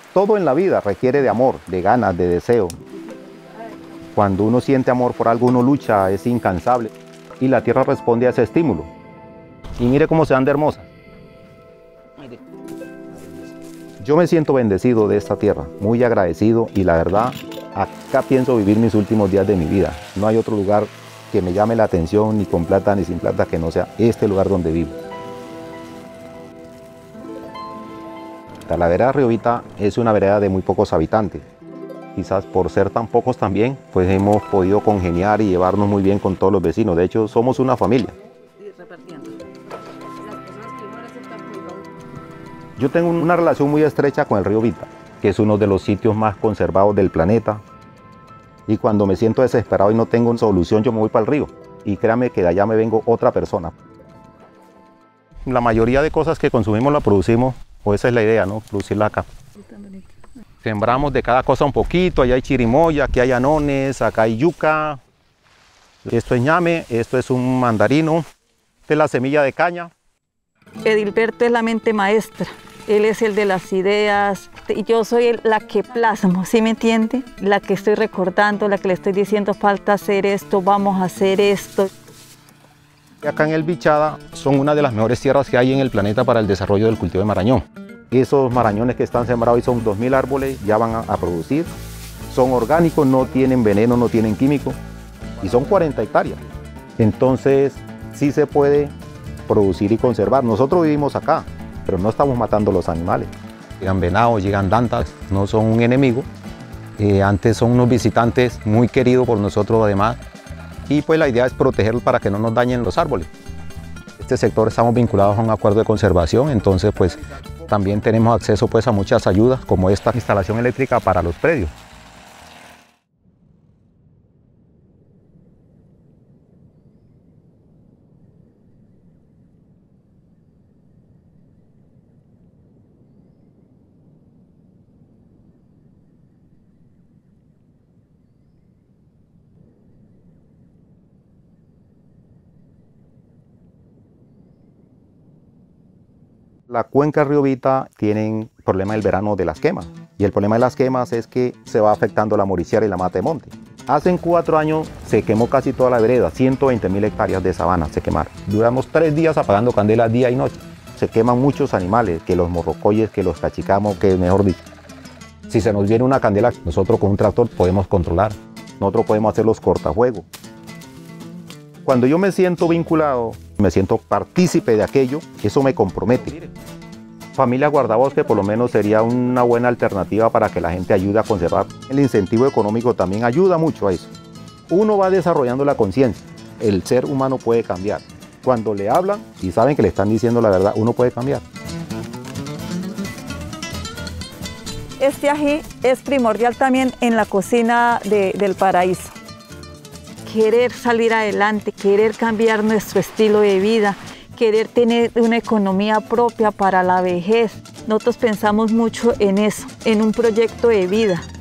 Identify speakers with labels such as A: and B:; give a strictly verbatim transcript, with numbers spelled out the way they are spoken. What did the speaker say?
A: Todo en la vida requiere de amor, de ganas, de deseo. Cuando uno siente amor por algo, uno lucha, es incansable. Y la tierra responde a ese estímulo. Y mire cómo se ven de hermosas. Yo me siento bendecido de esta tierra, muy agradecido, y la verdad, acá pienso vivir mis últimos días de mi vida. No hay otro lugar que me llame la atención, ni con plata ni sin plata, que no sea este lugar donde vivo. La vereda Riobita es una vereda de muy pocos habitantes. Quizás por ser tan pocos también, pues hemos podido congeniar y llevarnos muy bien con todos los vecinos. De hecho, somos una familia. Yo tengo una relación muy estrecha con el río Vita, que es uno de los sitios más conservados del planeta. Y cuando me siento desesperado y no tengo solución, yo me voy para el río. Y créame que de allá me vengo otra persona. La mayoría de cosas que consumimos la producimos, o esa es la idea, ¿no? Producirla acá. Sembramos de cada cosa un poquito. Allá hay chirimoya, aquí hay anones, acá hay yuca. Esto es ñame, esto es un mandarino. Esta es la semilla de caña.
B: Edilberto es la mente maestra. Él es el de las ideas y yo soy la que plasmo, ¿sí me entiende? La que estoy recordando, la que le estoy diciendo falta hacer esto, vamos a hacer esto.
A: Acá en el Bichada son una de las mejores tierras que hay en el planeta para el desarrollo del cultivo de marañón. Esos marañones que están sembrados y son dos mil árboles, ya van a, a producir. Son orgánicos, no tienen veneno, no tienen químicos y son cuarenta hectáreas. Entonces sí se puede producir y conservar. Nosotros vivimos acá, pero no estamos matando los animales. Llegan venados, llegan dantas, no son un enemigo. Eh, antes son unos visitantes muy queridos por nosotros además. Y pues la idea es protegerlos para que no nos dañen los árboles. Este sector estamos vinculados a un acuerdo de conservación, entonces pues también tenemos acceso pues a muchas ayudas como esta instalación eléctrica para los predios. La cuenca Riobita tiene problema del verano de las quemas, y el problema de las quemas es que se va afectando la moriciera y la mata de monte. Hace cuatro años se quemó casi toda la vereda, ciento veinte mil hectáreas de sabana se quemaron. Duramos tres días apagando candelas día y noche. Se queman muchos animales, que los morrocoyes, que los cachicamos, que mejor dicho. Si se nos viene una candela, nosotros con un tractor podemos controlar. Nosotros podemos hacer los cortafuegos. Cuando yo me siento vinculado, me siento partícipe de aquello, eso me compromete. Familia Guardabosque por lo menos sería una buena alternativa para que la gente ayude a conservar. El incentivo económico también ayuda mucho a eso. Uno va desarrollando la conciencia. El ser humano puede cambiar. Cuando le hablan y saben que le están diciendo la verdad, uno puede cambiar.
B: Este ají es primordial también en la cocina de, del paraíso. Querer salir adelante, querer cambiar nuestro estilo de vida, querer tener una economía propia para la vejez. Nosotros pensamos mucho en eso, en un proyecto de vida.